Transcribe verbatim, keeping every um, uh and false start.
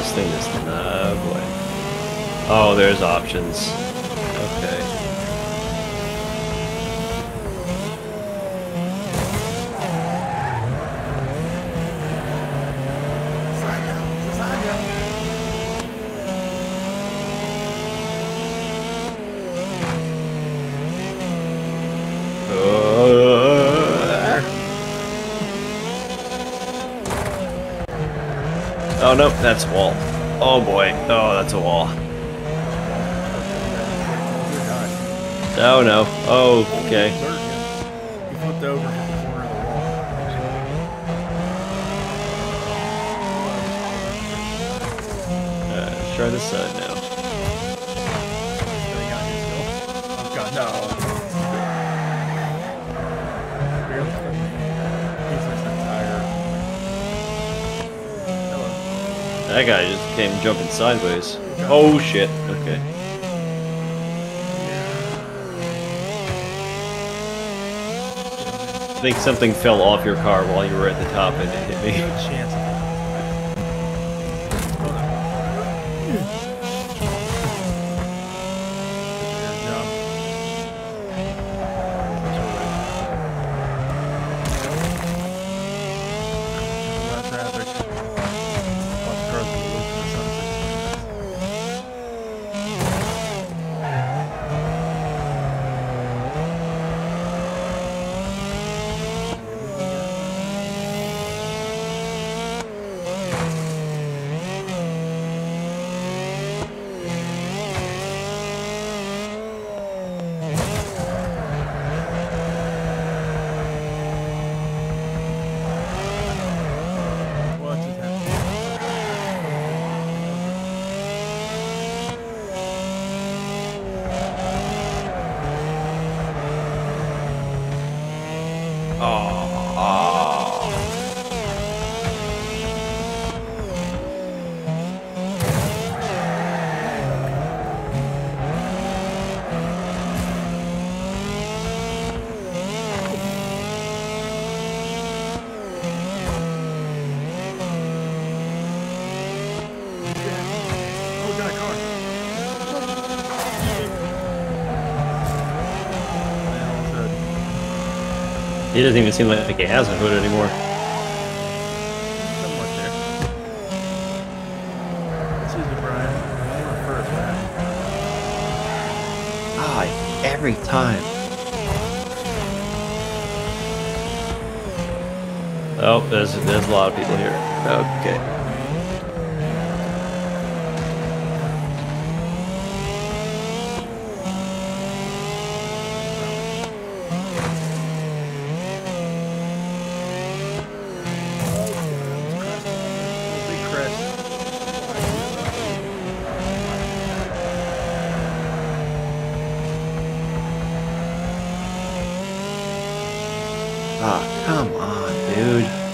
this thing is... Oh, boy. Oh, there's options. Okay. Oh no, that's a wall. Oh boy. Oh, that's a wall. Oh no. Oh, okay. You flipped over and hit the corner of the wall. Uh, let's try this side now. Oh god, no. That guy just came jumping sideways. Oh shit. Okay. I think something fell off your car while you were at the top and it hit me. Good chance. He doesn't even seem like he has a hood anymore. Somewhat there. Excuse me, Brian. You're first, man. Ah, every time. Oh, there's there's a lot of people here. Okay. Ah, come on, dude.